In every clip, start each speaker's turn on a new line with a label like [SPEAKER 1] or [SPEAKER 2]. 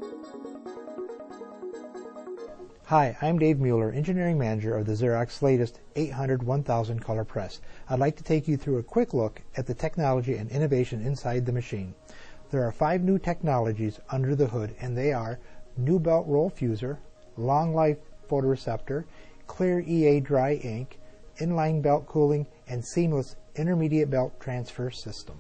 [SPEAKER 1] Hi, I'm Dave Mueller, Engineering Manager of the Xerox latest 800-1000 color press. I'd like to take you through a quick look at the technology and innovation inside the machine. There are 5 new technologies under the hood, and they are new belt roll fuser, long life photoreceptor, clear EA dry ink, inline belt cooling, and seamless intermediate belt transfer system.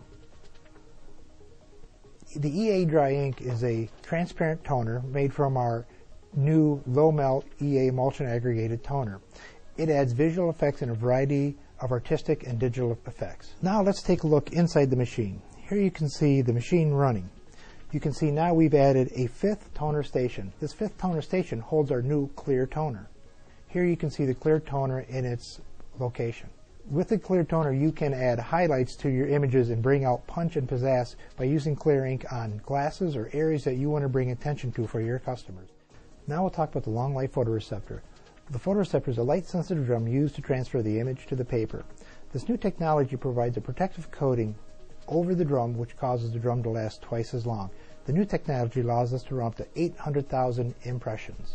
[SPEAKER 1] The EA dry ink is a transparent toner made from our new low melt EA emulsion aggregated toner. It adds visual effects in a variety of artistic and digital effects. Now let's take a look inside the machine. Here you can see the machine running. You can see now we've added a 5th toner station. This 5th toner station holds our new clear toner. Here you can see the clear toner in its location. With the clear toner you can add highlights to your images and bring out punch and pizzazz by using clear ink on glasses or areas that you want to bring attention to for your customers. Now we'll talk about the long life photoreceptor. The photoreceptor is a light sensitive drum used to transfer the image to the paper. This new technology provides a protective coating over the drum which causes the drum to last twice as long. The new technology allows us to run up to 800,000 impressions.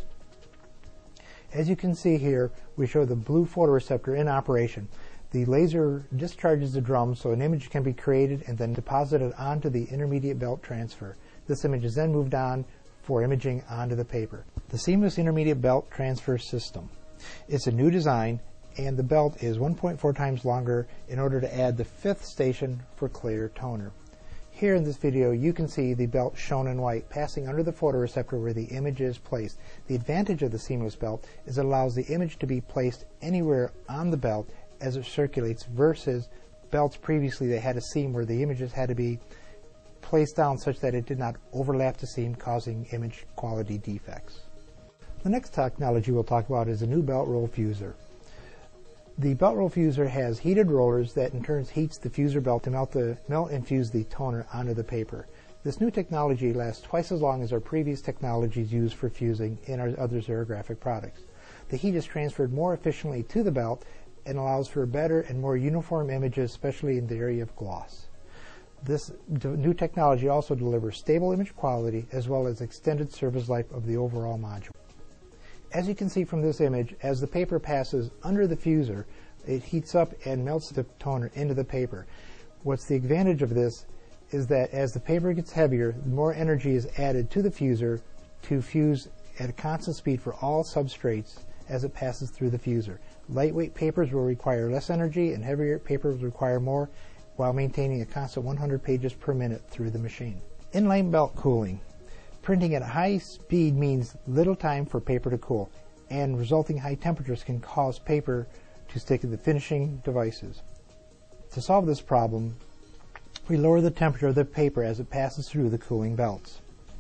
[SPEAKER 1] As you can see here, we show the blue photoreceptor in operation. The laser discharges the drum so an image can be created and then deposited onto the intermediate belt transfer. This image is then moved on for imaging onto the paper. The seamless intermediate belt transfer system. It's a new design, and the belt is 1.4 times longer in order to add the 5th station for clear toner. Here in this video you can see the belt shown in white passing under the photoreceptor where the image is placed. The advantage of the seamless belt is it allows the image to be placed anywhere on the belt as it circulates versus belts previously that had a seam where the images had to be placed down such that it did not overlap the seam, causing image quality defects. The next technology we'll talk about is a new belt roll fuser. The belt roll fuser has heated rollers that in turn heats the fuser belt to melt and fuse the toner onto the paper. This new technology lasts twice as long as our previous technologies used for fusing in our other Xerographic products. The heat is transferred more efficiently to the belt and allows for better and more uniform images, especially in the area of gloss. This new technology also delivers stable image quality as well as extended service life of the overall module. As you can see from this image, as the paper passes under the fuser, it heats up and melts the toner into the paper. What's the advantage of this is that as the paper gets heavier, more energy is added to the fuser to fuse at a constant speed for all substrates as it passes through the fuser. Lightweight papers will require less energy and heavier papers require more, while maintaining a constant 100 pages per minute through the machine. Inline belt cooling. Printing at high speed means little time for paper to cool, and resulting high temperatures can cause paper to stick to the finishing devices. To solve this problem, we lower the temperature of the paper as it passes through the cooling belts.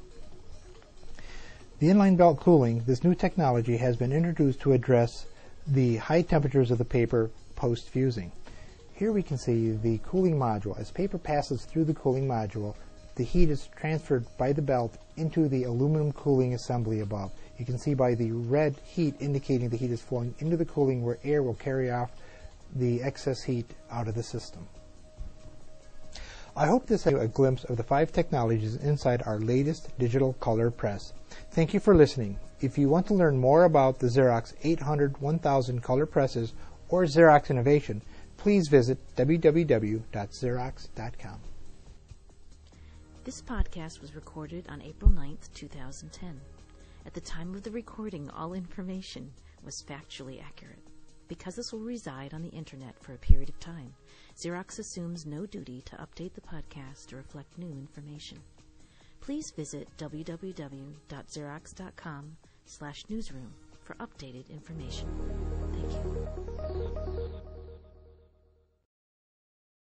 [SPEAKER 1] The inline belt cooling, this new technology, has been introduced to address the high temperatures of the paper post-fusing. Here we can see the cooling module. As paper passes through the cooling module, the heat is transferred by the belt into the aluminum cooling assembly above. You can see by the red heat indicating the heat is flowing into the cooling where air will carry off the excess heat out of the system. I hope this gave you a glimpse of the 5 technologies inside our latest digital color press. Thank you for listening. If you want to learn more about the Xerox 800-1000 color presses or Xerox innovation, please visit www.xerox.com.
[SPEAKER 2] This podcast was recorded on April 9th, 2010. At the time of the recording, all information was factually accurate. Because this will reside on the Internet for a period of time, Xerox assumes no duty to update the podcast to reflect new information. Please visit www.xerox.com/newsroom for updated information. Thank you.